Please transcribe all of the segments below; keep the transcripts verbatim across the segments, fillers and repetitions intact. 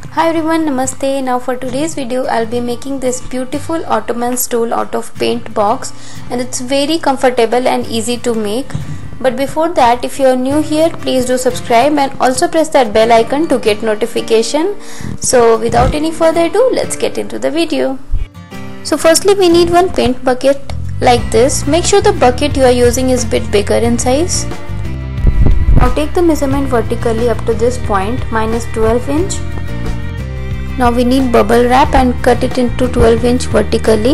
Hi everyone, namaste. Now for today's video I'll be making this beautiful ottoman stool out of paint box, and it's very comfortable and easy to make. But before that, if you're new here, please do subscribe and also press that bell icon to get notification. So without any further ado, let's get into the video. So firstly we need one paint bucket like this. Make sure the bucket you are using is a bit bigger in size. Now take the measurement vertically up to this point, minus twelve inch. Now we need bubble wrap and cut it into twelve inch vertically.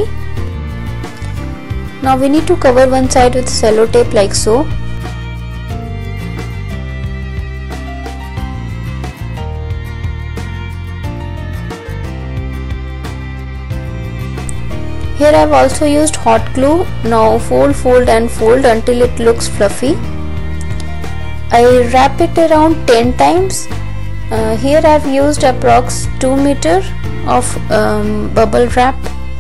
Now we need to cover one side with cello tape like so. Here I have also used hot glue. Now fold, fold and fold until it looks fluffy. I wrap it around ten times. Uh, here I have used approx two meter of um, bubble wrap.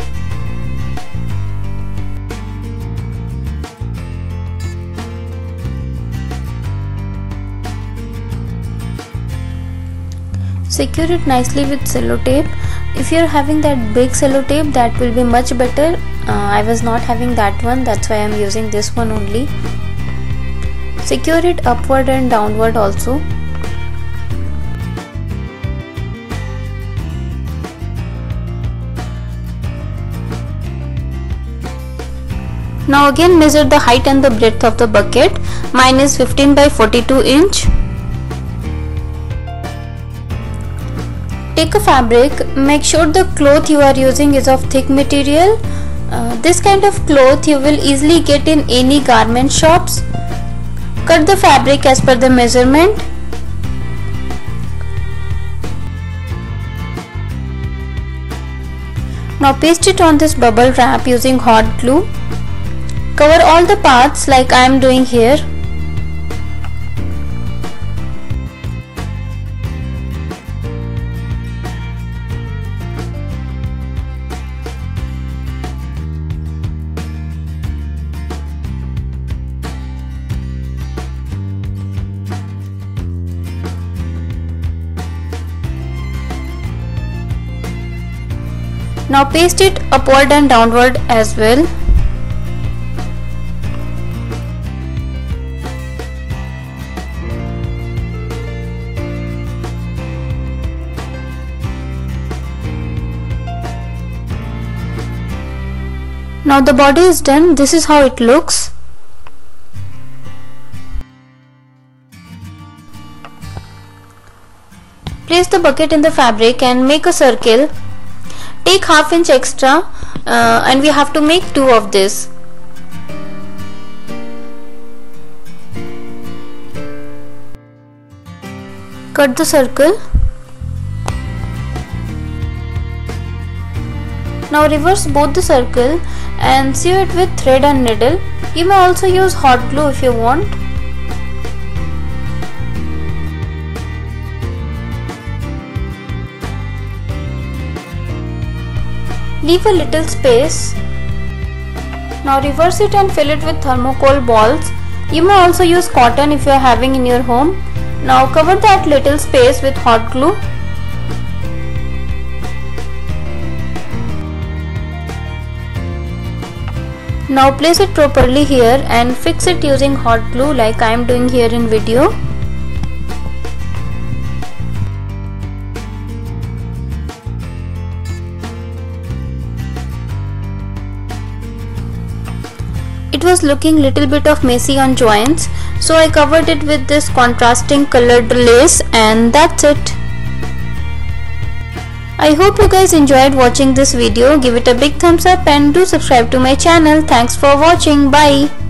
Secure it nicely with cello tape. If you are having that big cello tape, that will be much better. uh, I was not having that one, that's why I am using this one only. Secure it upward and downward also. Now again measure the height and the breadth of the bucket, minus fifteen by forty-two inch. Take a fabric, make sure the cloth you are using is of thick material. Uh, this kind of cloth you will easily get in any garment shops. Cut the fabric as per the measurement. Now paste it on this bubble wrap using hot glue. Cover all the parts like I am doing here. Now paste it upward and downward as well. Now the body is done. This is how it looks. Place the bucket in the fabric and make a circle. Take half inch extra uh, and we have to make two of this. Cut the circle. Now reverse both the circle and sew it with thread and needle. You may also use hot glue if you want. Leave a little space. Now reverse it and fill it with thermocol balls. You may also use cotton if you are having in your home. Now cover that little space with hot glue. Now place it properly here and fix it using hot glue like I am doing here in video. It was looking little bit of messy on joints, so I covered it with this contrasting colored lace, and that's it. I hope you guys enjoyed watching this video. Give it a big thumbs up and do subscribe to my channel. Thanks for watching. Bye.